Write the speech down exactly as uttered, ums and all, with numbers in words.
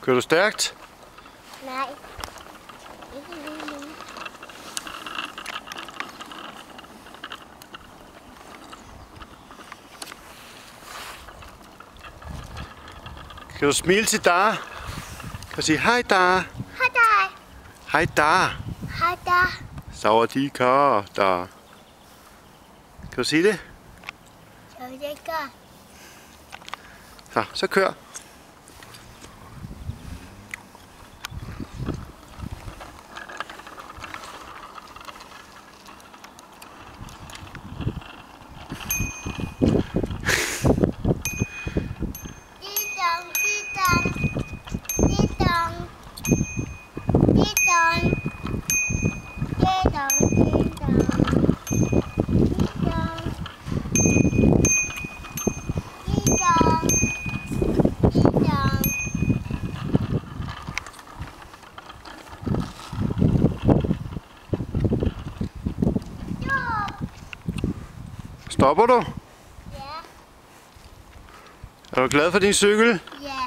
Kører du stærkt? Nej. Ikke lige nu. Kan du smile til Dara? Kan du sige hej Dara? Hej dig. Hej Dara. Hej dig. Sawadika Dara. Kan du sige det? Så vil jeg gøre. Så, så kør. Didong, didong. Didong. Didong. Didong, didong. Didong. Didong. Didong. Stop. Stopper du? Ja. Er du glad for din cykel? Ja.